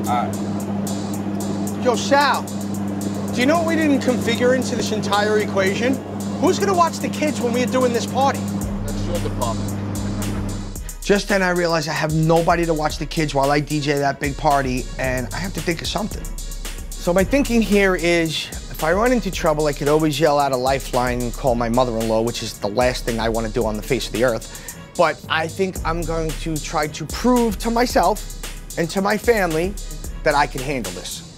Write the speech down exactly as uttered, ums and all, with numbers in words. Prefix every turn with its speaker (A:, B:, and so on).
A: All right.
B: Yo, Sal, do you know what we didn't configure into this entire equation? Who's gonna watch the kids when we're doing this party?
A: That's your department.
B: Just then I realized I have nobody to watch the kids while I D J that big party, and I have to think of something. So my thinking here is, if I run into trouble, I could always yell out a lifeline and call my mother-in-law, which is the last thing I want to do on the face of the earth. But I think I'm going to try to prove to myself and to my family that I can handle this.